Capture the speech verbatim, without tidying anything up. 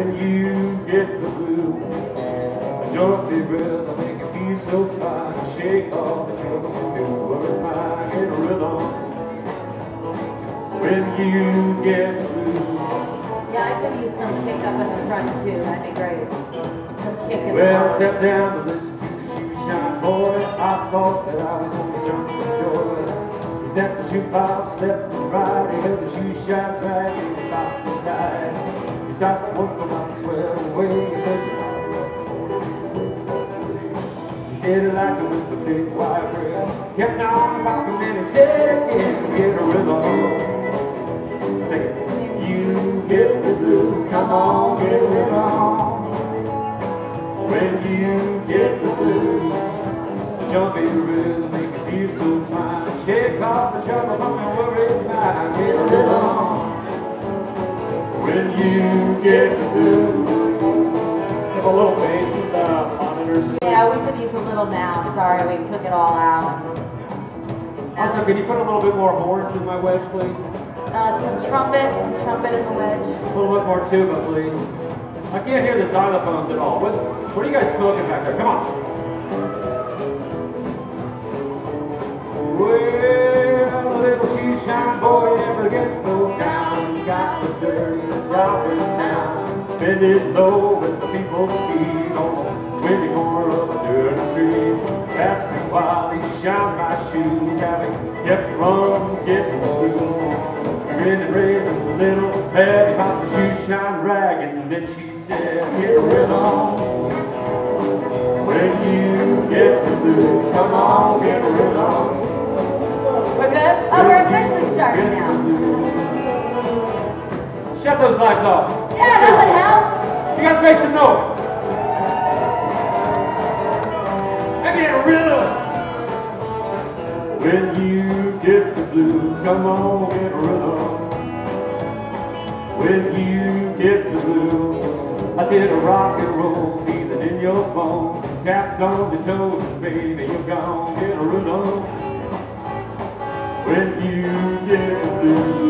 When you get the blues, a jumpy rhythm make you feel so fine. Shake off the trouble, do what mine, get a rhythm. When you get the blues. Yeah, I could use some kick up in the front too. That'd be great. Some kick in the Well, I front. sat down to listen to the shoe shine boy. I thought that I was on the jump for joy. He stepped the shoebox left and right. He held the shoe shine back and he popped the tide. He stopped once the light swelled away. He said, he said he liked it with the big white bread. Kept on popping and he said again, get a rhythm. Sing it. You get the blues, come on, get a rhythm. When you get the blues, jumpy rhythm make you feel so fine. Shake off the trouble, don't worry about it. Get a rhythm. When you get the blues. Have a little bass with the monitors. Yeah, we could use a little now. Sorry, we took it all out. Also, can you put a little bit more horns in my wedge, please? Uh, some trumpet, some trumpet in the wedge. A little bit more tuba, please. I can't hear the xylophones at all. What, what are you guys smoking back there? Come on. Well, the little shoe shine boy never gets slowed down. He's got the dirtiest job in town. Bending low with the people's feet on the windy corner of a dirty street. Past me while he shined my shoes, having kept from getting through. Grinning, raising a little heavy about the shoe shine rag, and then she said, get a rhythm. When you get the blues, come on, get a rhythm. We're good? Oh, we're officially starting now. Shut those lights off. Yeah, that would help. You guys make some noise. I get a rhythm. When you get the blues, come on, get a rhythm. When you get the blues, I said a rock and roll, feeling in your bones, taps on your toes, and baby, you're gone, get a rhythm. When you get the blues.